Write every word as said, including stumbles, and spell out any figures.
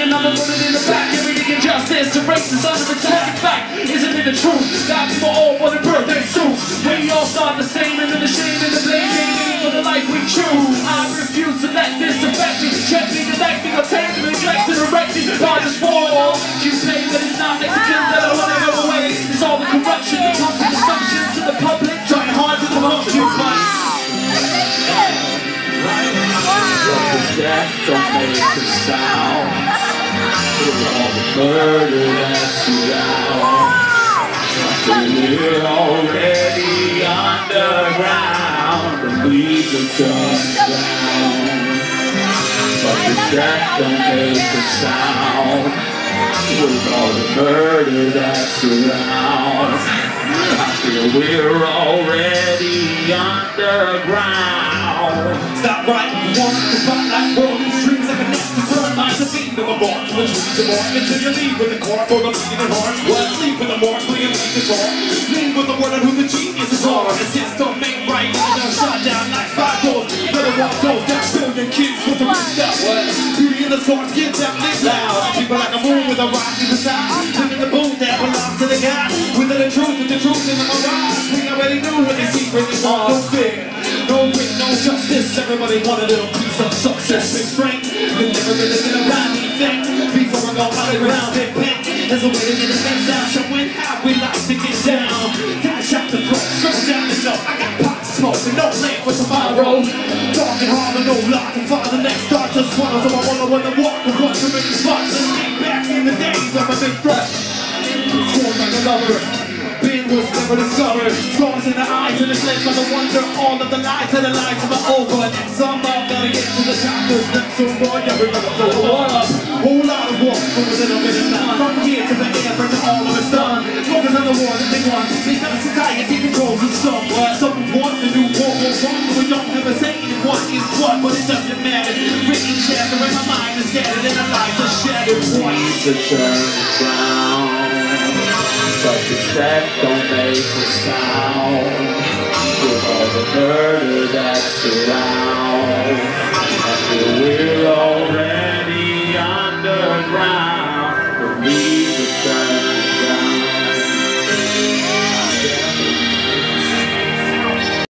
and I'm a bullet in the back. Everything injustice, the race is under attack. In fact, isn't it the truth that people all want a birthday suits? We all start the same, and then the shame and the blame ain't for the life we choose. I refuse to let this affect me. Check me, neglect me, or take me, neglect and erect me. I just fall. You say that it's not Mexicans that I wanna go away. It's all the corruption, the constant assumptions to the public, trying hard to promote you, but death don't make a sound. With all the murder that's around, we're already underground. The leaves are turned down, but the death don't make a sound. With all the murder that's around, I feel we're already underground. Stop right, one to fight like rolling streams like a nest to turn minds to feed to the born, from the trees to born, until you leave with the core for the leading horns. Well, sleep with the morgue, so you leave the door. Lean with the word on who the genius is on. The system ain't right, and they're shot down like five doors. Let it walk goes down, billion kids with the wrist up. Beauty in the scars, get down, live loud. People like a moon with a rock in the side. Living the boom that belongs to the guy. With the truth, with the truth in the mirage. We already knew what they secretly want. No fear, no grit, no justice. Everybody want a little piece of success and strength. You'll never really get around anything before I go underground and bang. There's a way to get the best out, showing how we like to get down. Dash out the throat, straight down the note. I got pot to smoke and no land for tomorrow. Dark and hard and no lock and find the next start to swallow. So I wanna wanna walk and run to many spots and get back in the days of a big rush. Sworn like a lover, Ben was never discovered. Scars in the eyes and it's led by the wonder. All of the lies and the lies of the over. And somehow gotta get to the top. Cause that's so boy, yeah, we're gonna blow up. Whole lot of war for a little bit of time. From here to the air, bring all of it's done. Focus on the war that they want. Because society controls us somewhat. Some want the new war will run, but we don't have a say in what is what. But it doesn't matter. Written chapter in my mind is scattered and the lives are shattered. Points to turn around, but the death don't make a sound. With all the murder that's around, I feel we're all